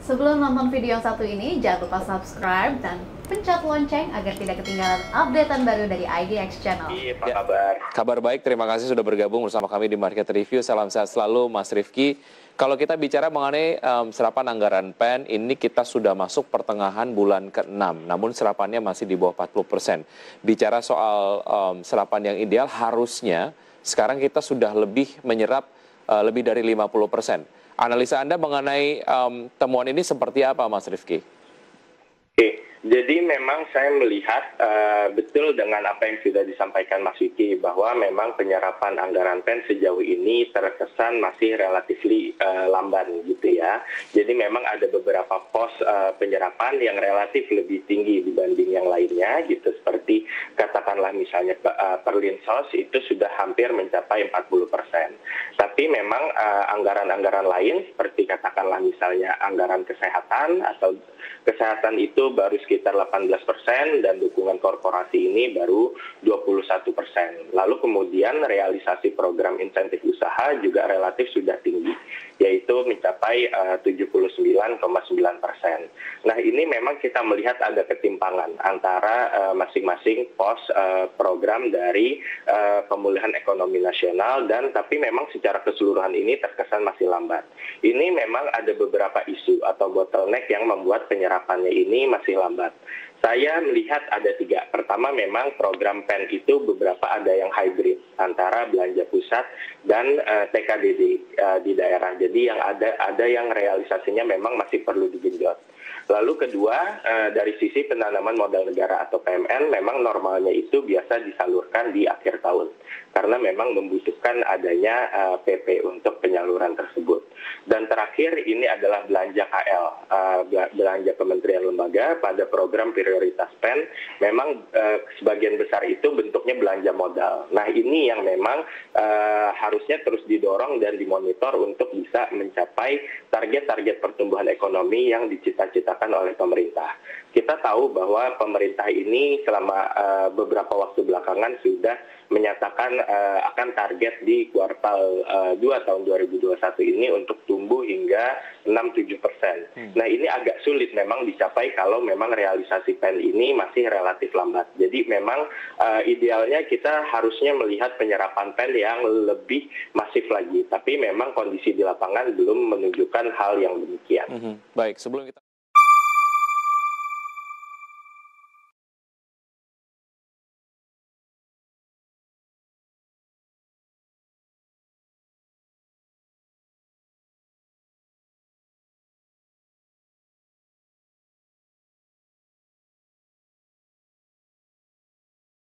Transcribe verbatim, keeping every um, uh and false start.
Sebelum nonton video yang satu ini, jangan lupa subscribe dan pencet lonceng agar tidak ketinggalan updatean baru dari I D X Channel. Iya, apa kabar? Kabar baik, terima kasih sudah bergabung bersama kami di Market Review. Salam sehat selalu, Mas Rifki. Kalau kita bicara mengenai um, serapan anggaran P E N, ini kita sudah masuk pertengahan bulan keenam, namun serapannya masih di bawah empat puluh persen. Bicara soal um, serapan yang ideal, harusnya sekarang kita sudah lebih menyerap uh, lebih dari lima puluh persen. Analisa Anda mengenai um, temuan ini seperti apa, Mas Rifki? Oke, jadi memang saya melihat uh, betul dengan apa yang sudah disampaikan Mas Wiki, bahwa memang penyerapan anggaran P E N sejauh ini terkesan masih relatif uh, lamban gitu ya. Jadi memang ada beberapa pos uh, penyerapan yang relatif lebih tinggi dibanding yang lainnya gitu, seperti katakanlah misalnya uh, Perlinsos itu sudah hampir mencapai empat puluh persen. Tapi memang uh, anggaran-anggaran lain seperti katakanlah misalnya anggaran kesehatan atau kesehatan itu baru sekitar delapan belas persen dan dukungan korporasi ini baru dua puluh satu persen. Lalu kemudian realisasi program insentif usaha juga relatif sudah tinggi, yaitu mencapai uh, tujuh puluh sembilan koma sembilan persen. Nah, ini memang kita melihat ada ketimpangan antara uh, masing-masing pos uh, program dari uh, pemulihan ekonomi nasional, dan tapi memang secara keseluruhan ini terkesan masih lambat. Ini memang ada beberapa isu atau bottleneck yang membuat penyerapannya ini masih lambat. Saya melihat ada tiga. Pertama, memang program P E N itu beberapa ada yang hybrid antara belanja pusat dan uh, T K D D uh, di daerah. Jadi yang ada ada yang realisasinya memang masih perlu digenjot. Lalu kedua, uh, dari sisi penanaman modal negara atau P M N, memang normalnya itu biasa disalurkan di akhir tahun, karena memang membutuhkan adanya uh, P P untuk penyaluran tersebut. Dan terakhir, ini adalah belanja K L, uh, belanja kementerian lembaga pada program prioritas P E N, memang uh, sebagian besar itu bentuknya belanja modal. Nah, ini yang memang uh, harusnya terus didorong dan dimonitor untuk bisa mencapai target-target pertumbuhan ekonomi yang dicita-citakan oleh pemerintah. Kita tahu bahwa pemerintah ini selama uh, beberapa waktu belakangan sudah menyatakan uh, akan target di kuartal uh, dua tahun dua ribu dua puluh satu ini untuk tumbuh hingga enam sampai tujuh persen. Hmm. Nah, ini agak sulit memang dicapai kalau memang realisasi P E N ini masih relatif lambat. Jadi memang uh, idealnya kita harusnya melihat penyerapan P E N yang lebih masif lagi. Tapi memang kondisi di lapangan belum menunjukkan hal yang demikian. Hmm. Baik, sebelum kita